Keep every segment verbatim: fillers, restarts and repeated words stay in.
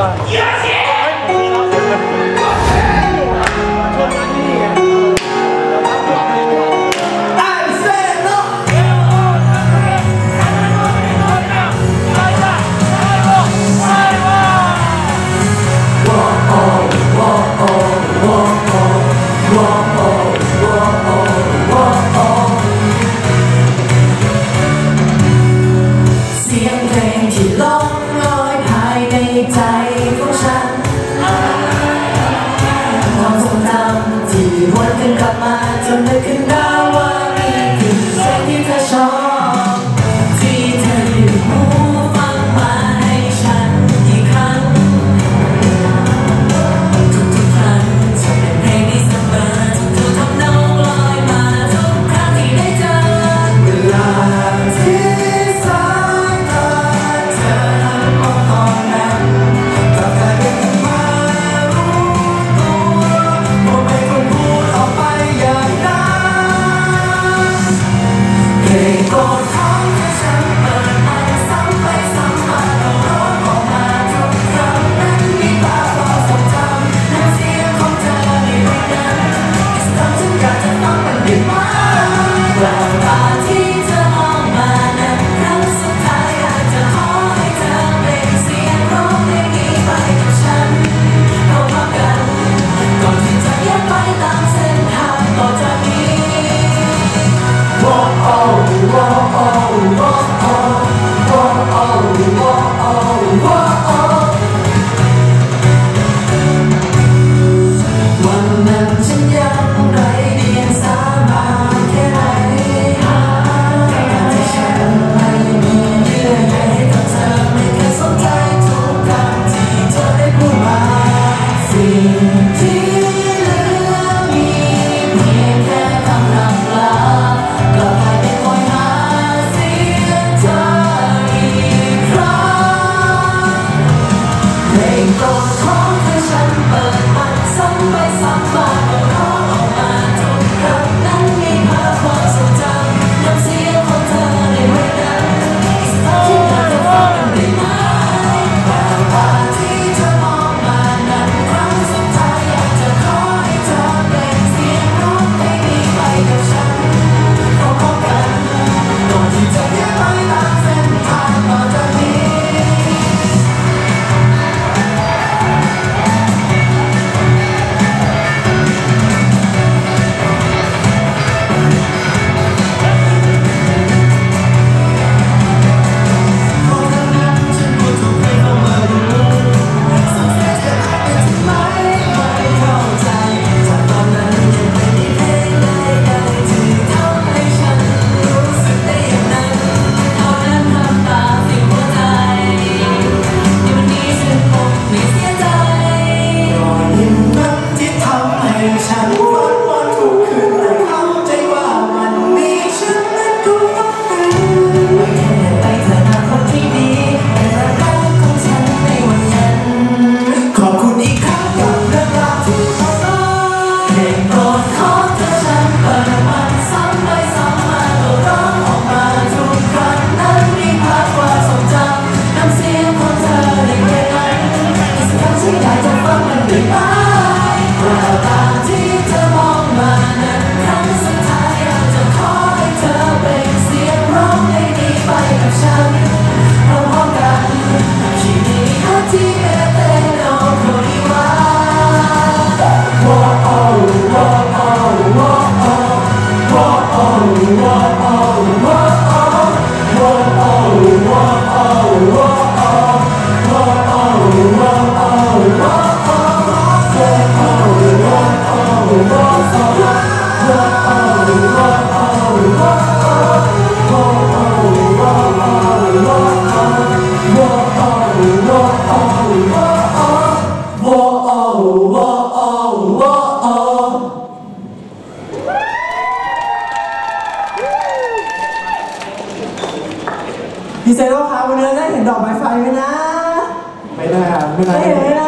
ดีเซลครับวันนี้ได้เห็นดอกไม้ไฟไหมนะไม่ได้ไม่ได้ไม่ได้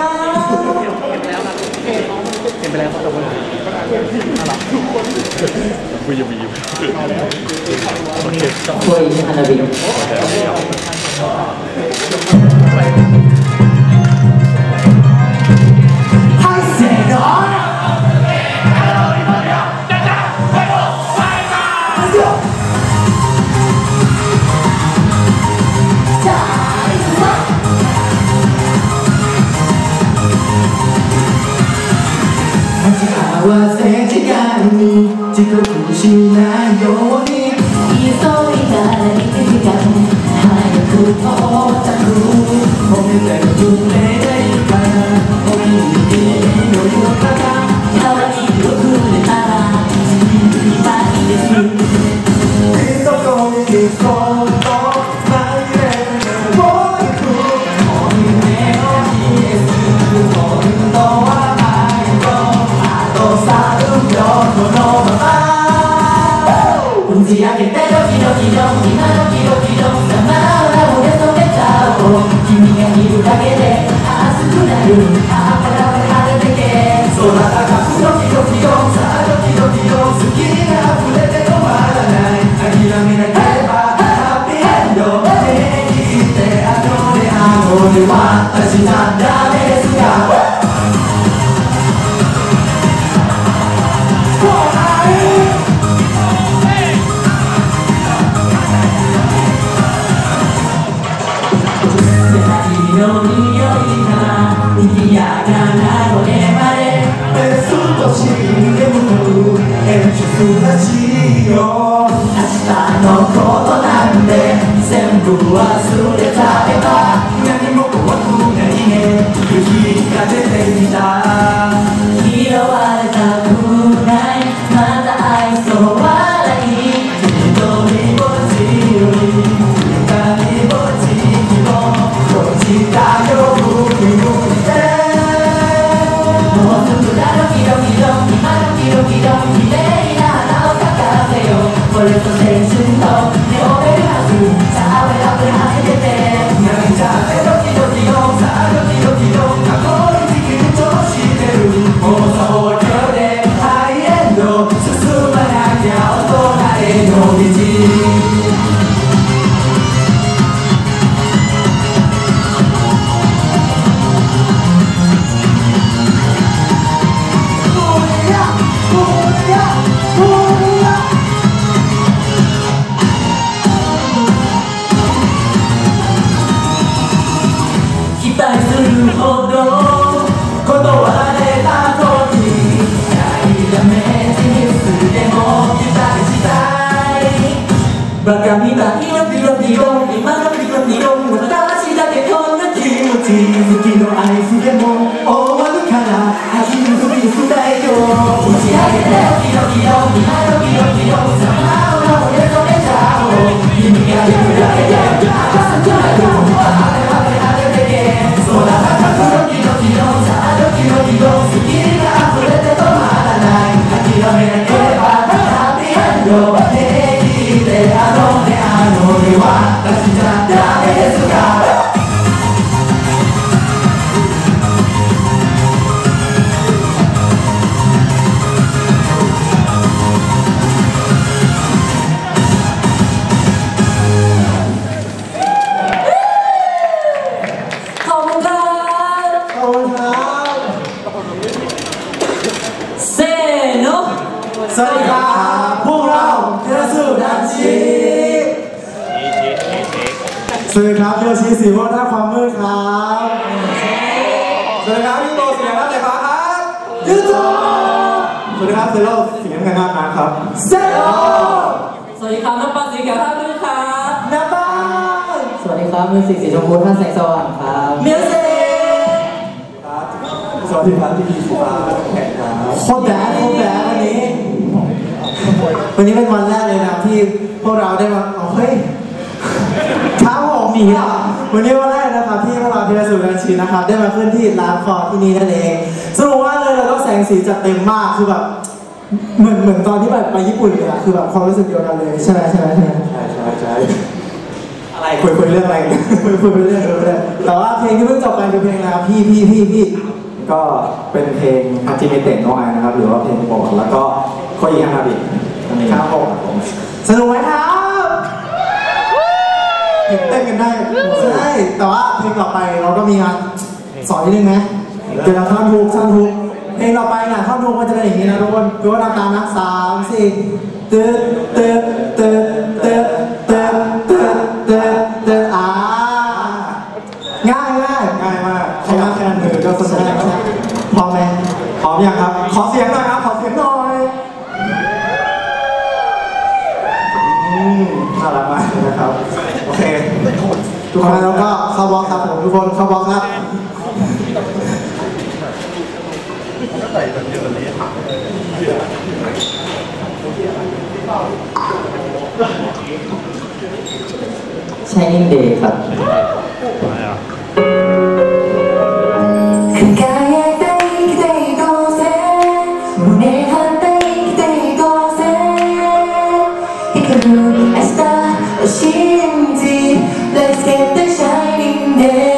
เห็นไปแล้วครับดอกไม้ไฟคุยยังมีอยู่โอเคคุยฮันนาบิに遅刻しないように急いだらいちじかん早く到着褒めてる船でいいかなお気に入りの色かな可愛いをくれたらみたいですどこに行こうとまぎれてもう行く本音を見えす本当は愛とあとさんびょうこのまま打ち上げてドキドキド今ドキドキドさまを俺染めちゃおう君がいるだけで熱くなるあパラパラ晴れてけ空高くドキドキドさあドキドキド好きが溢れて止まらない諦めなければハッピーエンド手にしてあのねあのね私じゃダメですがの匂いから賑やかなこれまでベストシーンで向かう演出らしいよ明日のことなんで全部忘れちゃえば何も怖くないね雪が出てきた拾われたくないまた愛想笑い一人ぼっちより二人ぼっち落ちたよ僕にてもうすぐだドキドキド今ドキドキド綺麗な花を咲かせよこれと青春と手をめるはずさあベラベラ跳ねて泣いちゃってドキドキドさあドキドキド過去に緊張してる妄想上でハイエンド進まなきゃ大人への道期待するほど断られた時ダメージにすでも期待したいバカみたいドキドキド今ドキドキド私だけこんな気持ち好きの合図でも終わるから走るフリースタイル打ち上げてドキドキド今ドキドキドさまを俺とめちゃおう君がいるだけで赤くなるあれあれあれでけ空高くドキドキドさあドキドキド好きが溢れて止まらない諦めなければハッピーエンド平気であのねあのね私じゃダメですがขอบคุณครับขอบคุณครับเซโนสวัสดีครับพวกเราเทเลสูดันชีสวัสดีครับเทเลชีสีม่วงหน้าความมืดครับสวัสดีครับพี่โตเสียงรับแต่ฟ้าครับยูทูบสวัสดีครับเซโร่เสียงงานนะครับเซโร่สวัสดีครับน้ำปลาสีเขียวท่าด้วยครับน้ำบ้านสวัสดีครับมิวสิกสีชมพูท่าแสงสว่างครับมิวสิกครับสวัสดีครับพี่พีสุภาแขกครับโคตรแดดโคตรแดดวันนี้วันนี้เป็นวันแรกเลยนะที่พวกเราได้มาเอาเฮ้ยท้าผมหนีอ่ะวันนี้วันแรกนะครับที่พวกเราเทเลสูดันชีนะครับได้มาขึ้นที่ร้านคอที่นี่นั่นเองสนุกมากเลยแล้วก็แสงสีจัดเต็มมากคือแบบเหมือนเหมือนตอนที่แบบไปญี่ปุ่นเลยอะคือแบบความรู้สึกเดียวกันเลยใช่ไหมใช่ไหมใช่ไหมใช่ใช่ใช่อะไรคุยคุยเรื่องอะไรคุยคุยเรื่องเรื่องแต่ว่าเพลงที่เพิ่งจบไปคือเพลงอะไรครับพี่พี่พี่พี่ก็เป็นเพลงฮัจิเมเตะโนไอนะครับหรือว่าเพลงโปรดแล้วก็โคอิฮานาบิครับผมสนุกไหมครับเห็นเต้นกันได้ใช่แต่ว่าเพลงต่อไปเราก็มีงานสอนนิดนึงไหมเดี๋ยวเราท่อนทุกท่อนทุกเพลงต่อไปน่ะท่อนทุกมันจะเป็นอย่างนี้นะทุกคนทุกคนทำตามนะสามสี่ตึ๊ดตึ๊ดตึ๊ดตึ๊ดตึ๊ดตึ๊ดตึ๊ดตึ๊ดอ่าง่ายง่ายง่ายมากใช้งานแค่มือก็สนุกพร้อมไหมพร้อมยังครับขอเสียงหน่อยครับขอเสียงหน่อยคนแล้วก็เข้าบล็อกครับผมทุกคนเข้าบล็อกครับ Shining Day ครับLet's get the shining day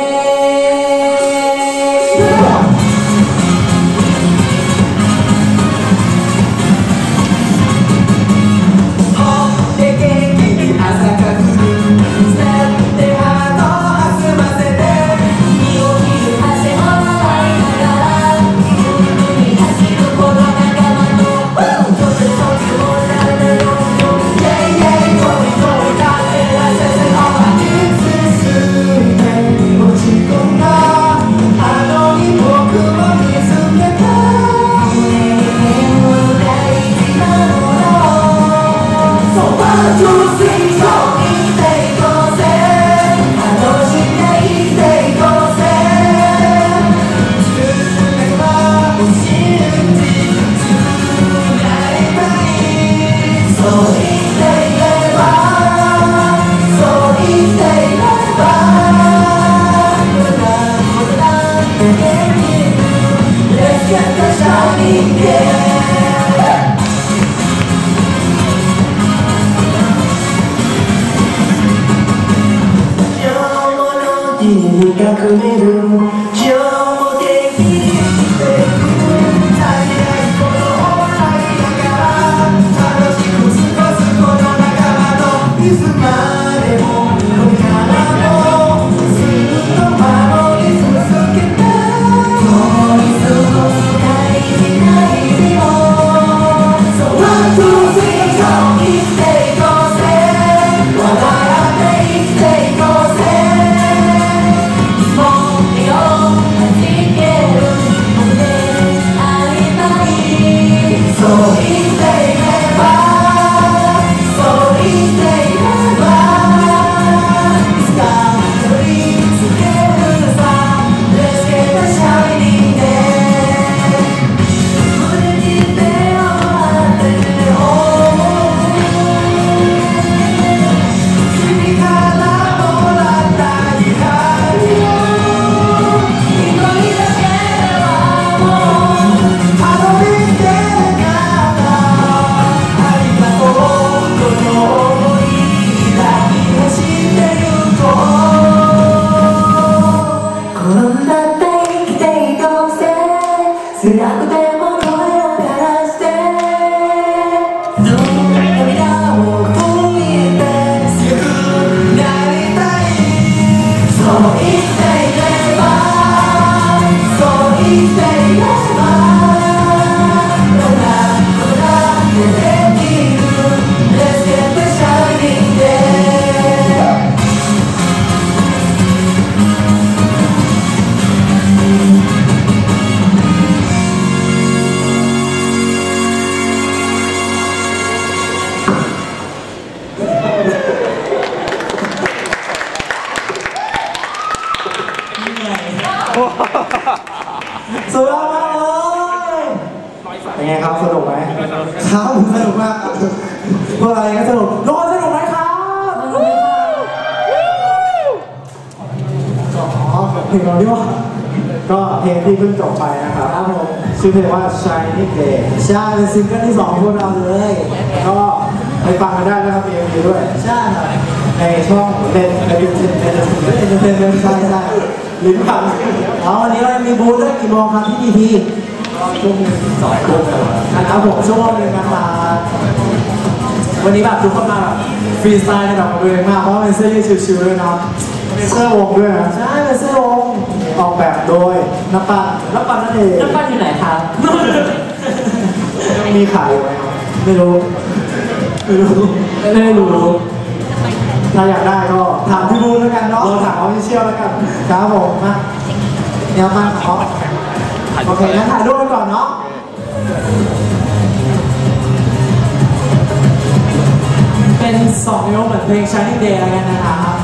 สุดยอดมากเลยเป็นไงครับสนุกไหมครับสนุกมากพวกเราเองก็สนุกทุกคนสนุกไหมครับอ๋อเพลงเราดีว่าก็เพลงที่เพิ่งจบไปนะครับผมชื่อเพลงว่า Shining Day ใช่เป็นซิงเกิลที่สองของพวกเราเลยก็ไปฟังกันได้นะครับมี เอ็ม วี ด้วยใช่ครับในช่องเล่นเล่นเล่นเล่นเล่นเล่นเล่นเล่นใช่ใช่ลิ้นพันอ๋อวันนี้เรามีบูธด้วยกี่โมงครับที่ดีพีช่วงสองทุ่มนะครับผมช่วงหนึ่งนะครับวันนี้แบบทุกคนมาแบบฟรีสไตล์ในแบบของตัวเองมากเพราะว่าเป็นเสื้อยืดชิวๆด้วยเนาะเป็นเสื้อวงด้วยนะใช่เป็นเสื้อวงออกแบบโดยน้ำปันน้ำปันนั่นเองน้ำปันอยู่ไหนครับมีขายอยู่ไหมครับไม่รู้ไม่รู้ไม่รู้ถ้าอยากได้ก็ถามพี่บูนแล้วกันเนาะถามเขาที่เชี่ยวแล้วกันครับผมมาแนวมาเขาโอเคงั้นถ่ายรูปกันก่อนเนาะเป็นสองนิ้วเหมือนเพลง Shining Day แล้วกันนะครับ